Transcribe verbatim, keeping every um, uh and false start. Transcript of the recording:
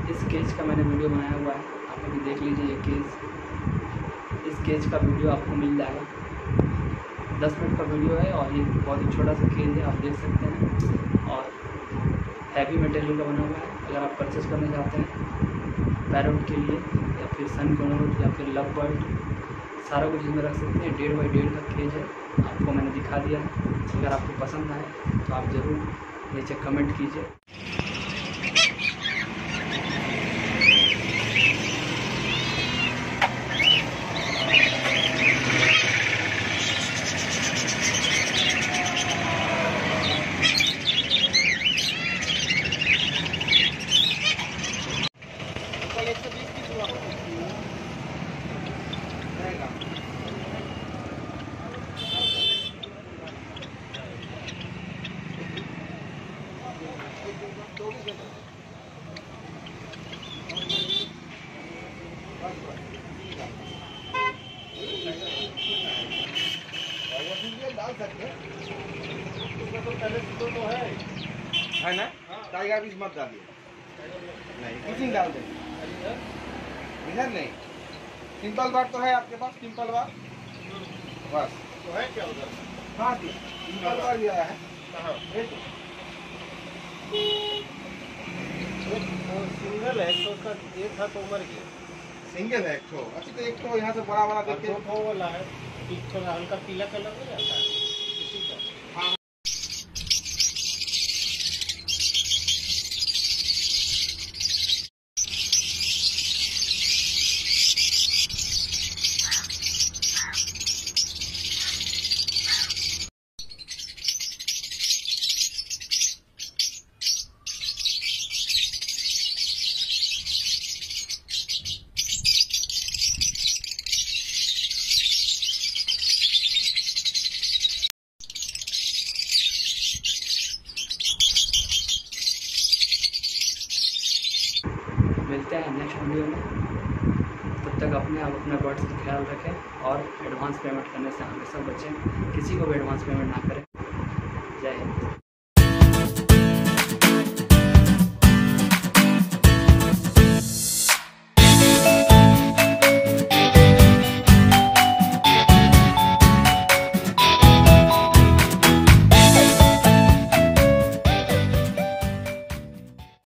इस केज का मैंने वीडियो बनाया हुआ है, आप अभी देख लीजिए। ये केज, इस केज का वीडियो आपको मिल जाएगा। दस मिनट का वीडियो है और ये बहुत ही छोटा सा केज है, आप देख सकते हैं। और हैवी मटेरियल का बना हुआ है। अगर आप परचेस करना चाहते हैं पैरोट के लिए या फिर सन कोनोट या फिर लव बर्ड, सारा कुछ इसमें रख सकते हैं। डेढ़ बाई डेढ़ का केज है, आपको मैंने दिखा दिया है। अगर आपको पसंद आए तो आप ज़रूर नीचे कमेंट कीजिए। डाल सकते हैं, इसमें तो पहले से तो है है ना। टाइगर बीज मत डालिए, नहीं फिशिंग डाल देंगे इधर नहीं। सिंपल बार तो है आपके पास, सिंपल बार बस तो है क्या उधर। हाँ जी सिंपल बार भी आया है। सिंगल है तो उसका एक था तो मर गया। सिंगल है एक ठो, अच्छा तो एक ठो यहाँ से बड़ा बड़ा देख के दो ठो वाला है, थोड़ा हल्का पीला कलर हो जाता है इसी का। हाँ मिलते हैं नेक्स्ट वीडियो में। तब तक अपने आप अपने बर्ड्स का ख्याल रखें और एडवांस पेमेंट करने से हमेशा बचें। किसी को भी एडवांस पेमेंट ना करें। जय हिंद।